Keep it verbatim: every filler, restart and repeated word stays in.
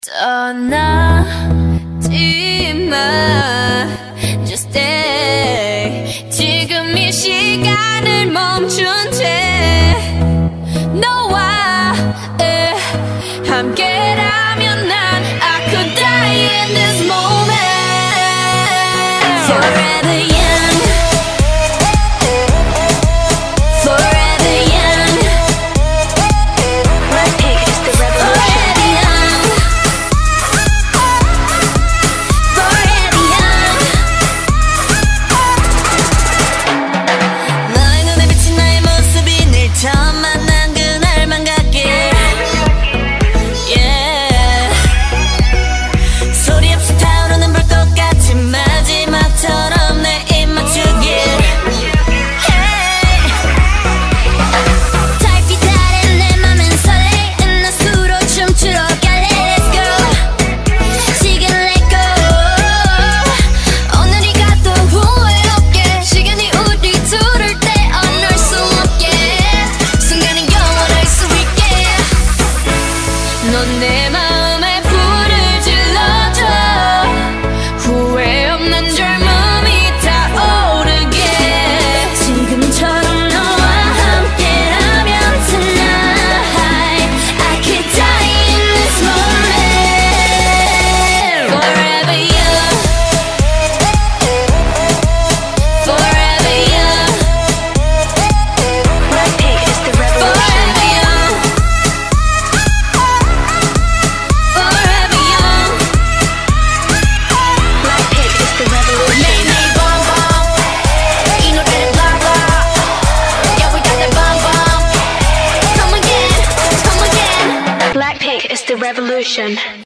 떠나지 마, just stay. 지금 이 시간을 멈춘 채 너와 에, 함께라면 난 I could die in this moment. Forever young, forever young. Blackpink is the revolution. 넌 내 마음에 불을 질러줘. 후회 없는 젊음이 타오르게. 지금처럼 너와 함께라면 tonight I could die in this moment. Forever young, forever young. Blackpink is the revolution. Blackpink is the revolution.